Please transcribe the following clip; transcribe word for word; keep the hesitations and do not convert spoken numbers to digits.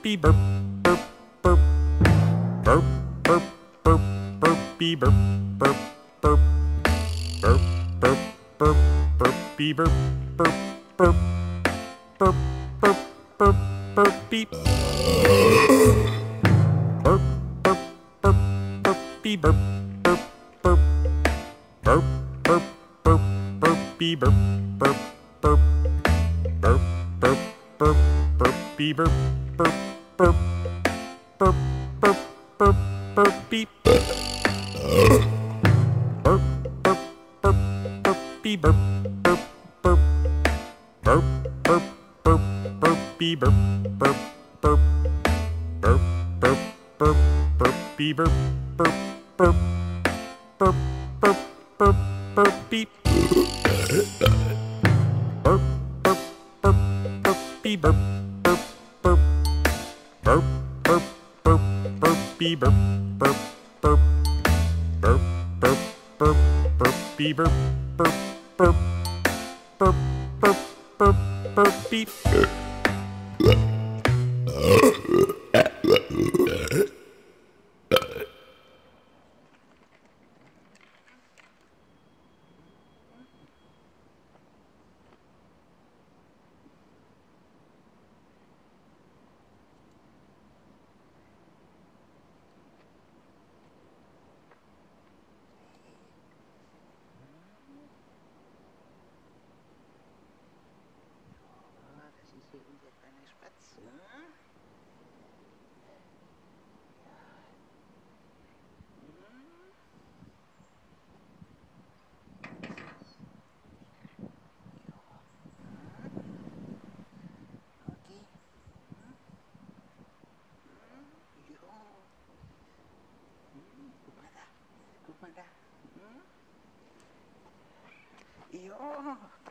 burpy burp burp burp burp burp burp burpy burp burp burp burp burp burp burpy burp burp burp burp burp burp burpy burp burp burp burpy burp burp burp burp burp burp burpy burp burp burp burp burp burp burpy burp burp burp burp burp burp burpy burp burp burp burpy burp burp burp burp burp burp burpy burp burp burp burp burp burp burpy burp burp burp burp burp burp burpy burp burp burp burpy burp burp burp burp burp burp burpy burp burp burp burp burp burp burpy burp burp burp burp burp burp burpy Yo.